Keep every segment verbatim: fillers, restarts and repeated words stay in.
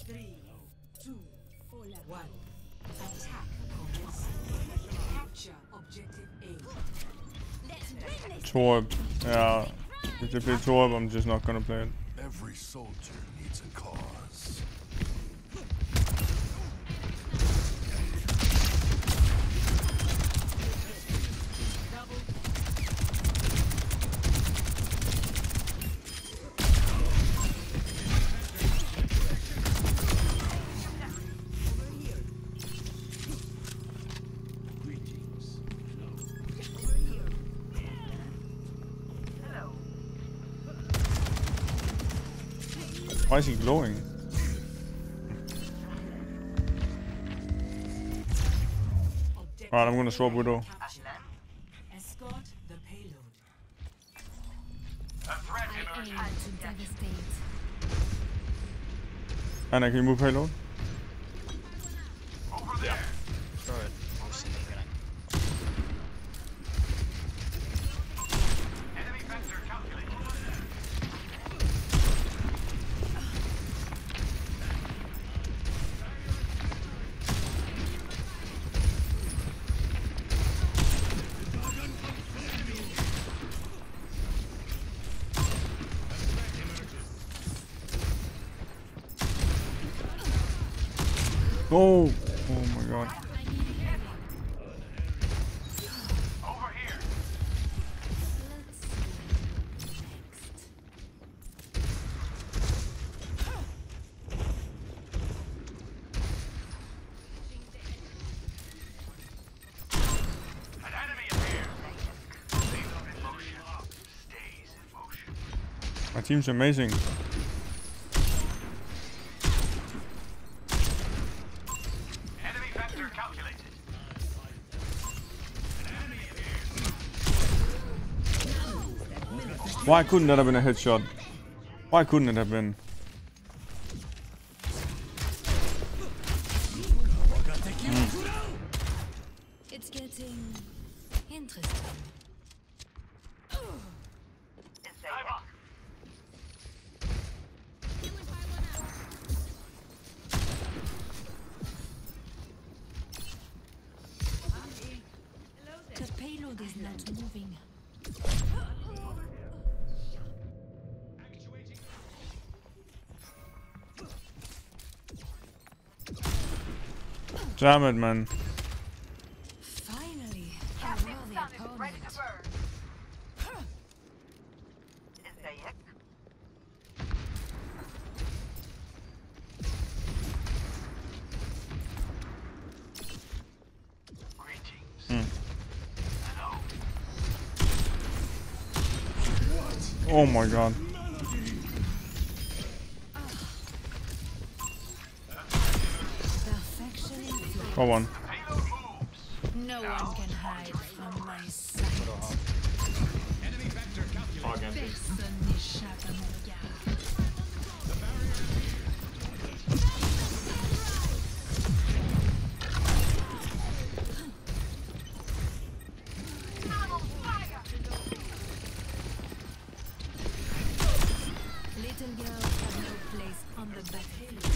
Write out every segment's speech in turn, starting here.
Three, two, one. Attack commence. Capture objective A. Torb. Yeah. If they play Torb, I'm just not gonna play it. Every soldier needs a cause. Why is he glowing? Alright, I'm gonna swap Widow. Escort the payload. Anna, can you move payload? Yeah. Throw it. I'm sneaking it. Oh! Oh my god. My team's amazing. Why couldn't that have been a headshot? Why couldn't it have been? Mm. It's getting interesting. The payload is not moving. Damn it, man. Finally, a worthy opponent. Hmm. Oh my god. Go on. No one can hide from my sight. Personne n'échappe à mon regard. Little girls have no place on the battlefield.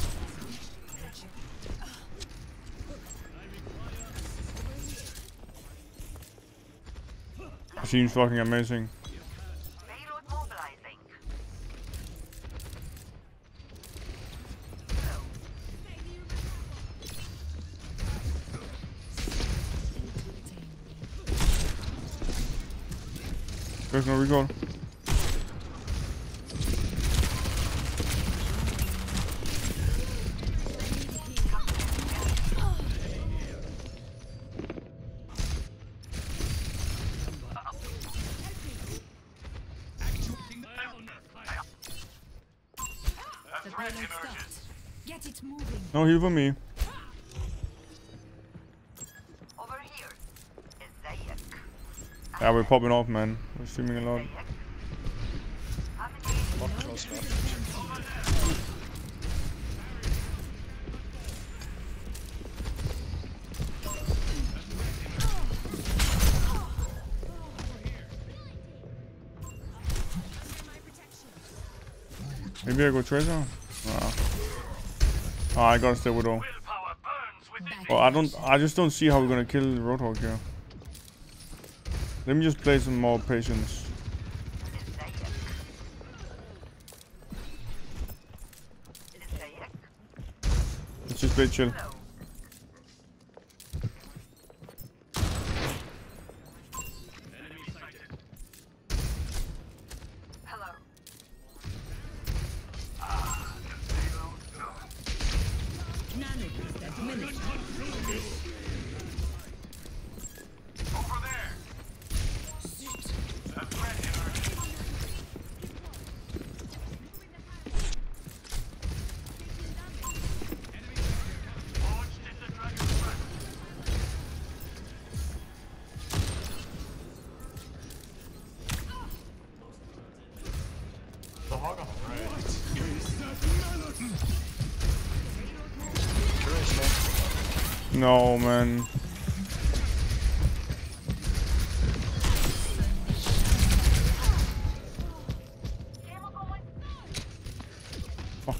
Seems fucking amazing. Payload mobilizing. There's no recall. Get it moving. No heal for me. Over here. Zayek. Yeah, we're popping off, man. We're streaming a lot. Not close enough. Maybe I go Tracer? Nah. Oh, I gotta stay with all. Back Well, I don't. I just don't see how we're gonna kill Roadhog here. Let me just play some more patience. Let's just play chill. Hello. No, man. Fuck.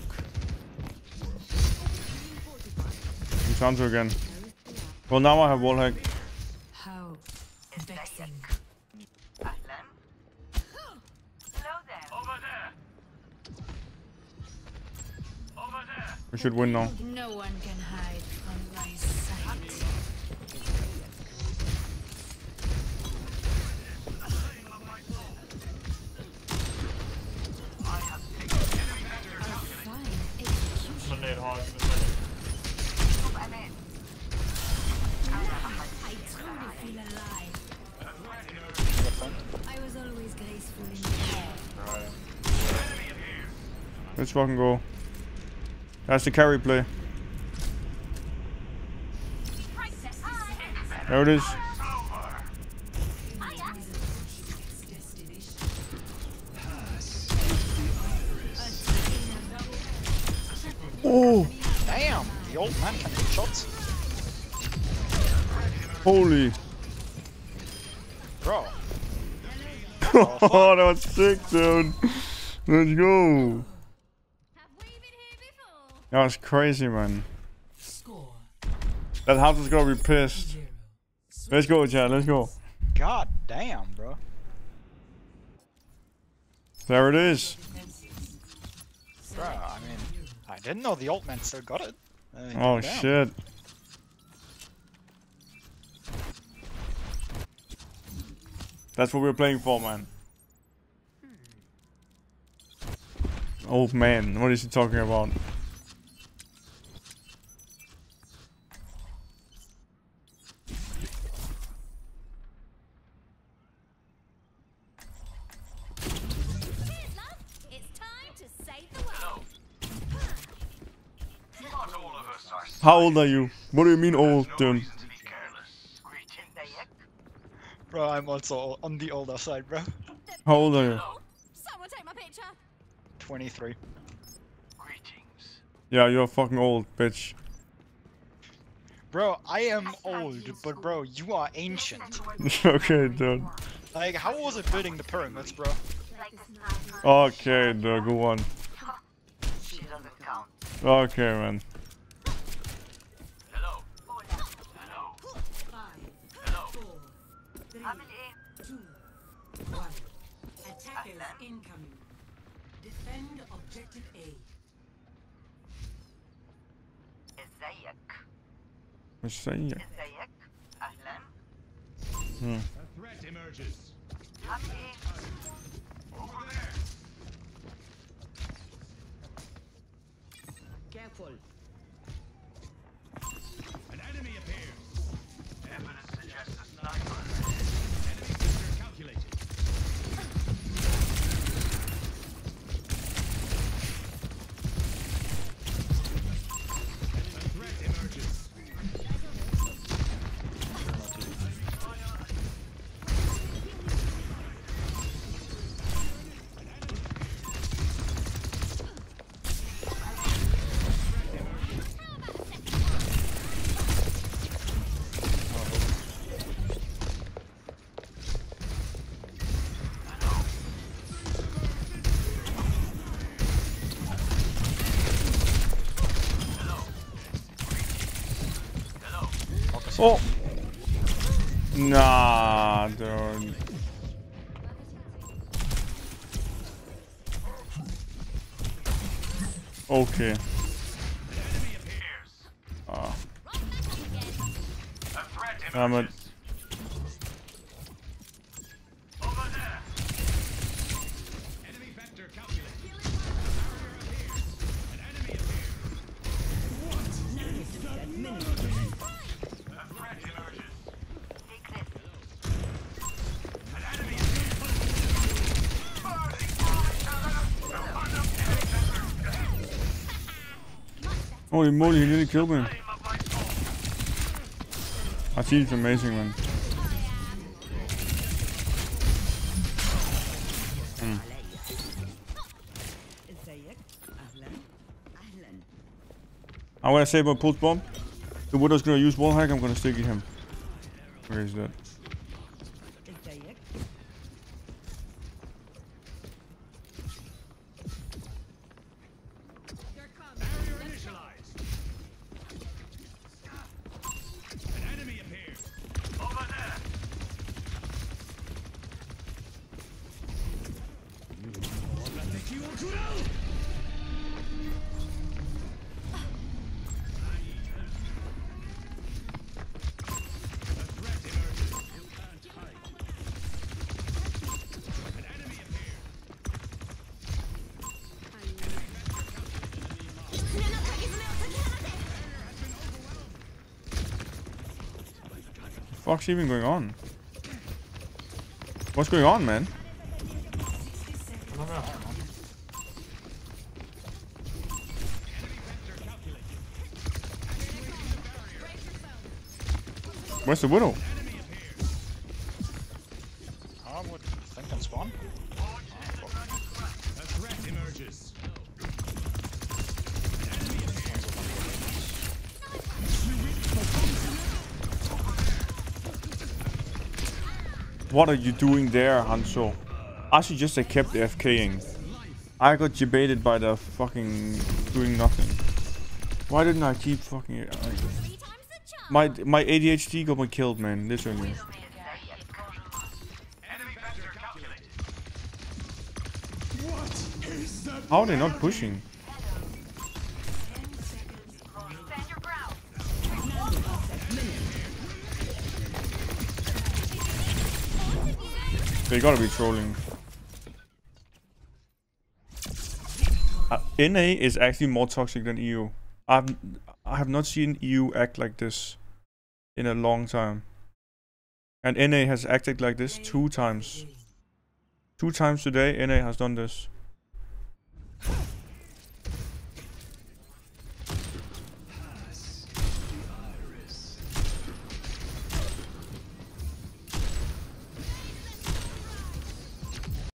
Sancho again. Well, now I have wall hack. How vexing. Ahlan. Hello there. Over there. Over there. We should win now. No one can hide from my sight. Fine execution. I'm in. I truly feel alive. I was always graceful in the air. Let's fucking go. That's the carry play. There it is. Oh, Damn! The old man can hit shots. holy. Bro. Oh, that was sick, dude. Let's go. That was crazy, man. Score That house is gonna be pissed. zero. Let's go, Chad. Let's go. God damn, bro. There it is. Bro, I mean, I didn't know the old man still got it. Uh, Oh, damn. shit. That's what we're playing for, man. Oh, man. What is he talking about? It's time to save the world. Not all of us are How old are you? What do you mean old, no dude? reason to be careless. Greetings. Bro, I'm also on the older side, bro. How old are you? Someone take my picture. twenty-three. Greetings. Yeah, you're fucking old, bitch. Bro, I am old, but bro, you are ancient. Okay, dude. Like, how was it building the pyramids, bro? Okay, dude. Go on. She doesn't count. Okay, man. Hello. Hello. Five, four, three, Family in. two, one. Attackers incoming. Defend objective A. ازيك. What's saying? ازيك. اهلا. Hmm. family in. Careful. Evidence suggests a sniper. Oh! Nah, dude. Okay. Ah. A threat Damn it. emerges. Over there. Enemy vector calculated. An enemy appears. A threat emerges. Take this. An enemy appears. Burning Holy moly, he nearly killed me. flame of my soul. Artille's amazing, man. I'm gonna save my pulse bomb. The Widow's gonna use wall hack, I'm gonna stick at him. Where is that? Barrier initialized. An enemy appears. Over there. What's even going on? What's going on, man? Where's the Widow? I would think in spawn. A threat emerges. What are you doing there, Hanzo? I should just have kept AFKing. I got debated by the fucking doing nothing. Why didn't I keep fucking it? My my A D H D got me killed, man. Literally. Enemy vector calculated. How are they not pushing? Stand your ground. They gotta be trolling. Uh, N A is actually more toxic than E U. I've I have not seen E U act like this in a long time. And N A has acted like this two times. Two times today, N A has done this.